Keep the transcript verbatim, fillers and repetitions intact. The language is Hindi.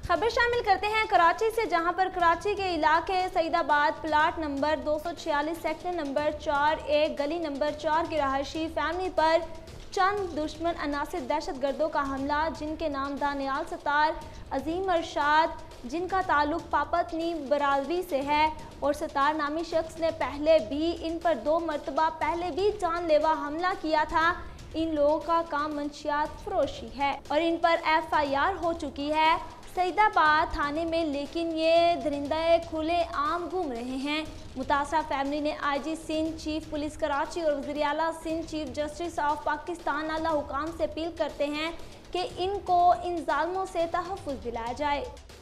खबर शामिल करते हैं कराची से, जहां पर कराची के इलाके सईदाबाद प्लाट नंबर दो सौ छियालीस सेक्टर नंबर चार एक गली नंबर चार की रहायशी फैमिली पर चंद दुश्मन अनासिर दहशत गर्दों का हमला, जिनके नाम दानियाल सतार, अजीम अरशाद, जिनका ताल्लुक पापतनी बरादरी से है, और सतार नामी शख्स ने पहले भी इन पर दो मरतबा पहले भी जानलेवा हमला किया था। इन लोगों का काम मंशियात फरोशी है और इन पर एफ आई आर हो चुकी है सईदाबाद थाने में, लेकिन ये दरिंदा खुले आम घूम रहे हैं। मुतासरा फैमिली ने I G Sindh, chief police Karachi और वज़ीर आला Sindh, chief justice of Pakistan आला हुकाम से अपील करते हैं कि इनको इन जालिमों से तहफ़्फ़ुज़ दिलाया जाए।